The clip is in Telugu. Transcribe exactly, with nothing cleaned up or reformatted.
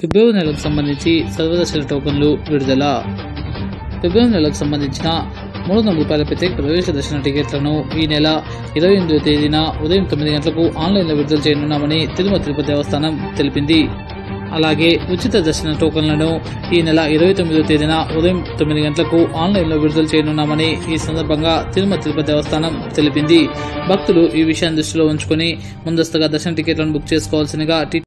ఫిబ్రవరి నెలకు సంబంధించి సర్వదర్శన టోకన్లు విడుదల. ఫిబ్రవరి నెలకు సంబంధించిన మూడు వందల రూపాయల ప్రత్యేక ప్రవేశ దర్శన టికెట్లను ఈ నెల ఇరవై ఎనిమిదవ తేదీన ఉదయం తొమ్మిది గంటలకు ఆన్లైన్లో విడుదల చేయనున్నామని తిరుమల తిరుపతి దేవస్థానం తెలిపింది. అలాగే ఉచిత దర్శన టోకన్లను ఈ నెల ఇరవై తొమ్మిదవ తేదీన ఉదయం తొమ్మిది గంటలకు ఆన్లైన్లో విడుదల చేయనున్నామని ఈ సందర్భంగా తిరుమల తిరుపతి దేవస్థానం తెలిపింది. భక్తులు ఈ విషయాన్ని దృష్టిలో ఉంచుకొని ముందస్తుగా దర్శన టికెట్లను బుక్ చేసుకోవాల్సిందిగా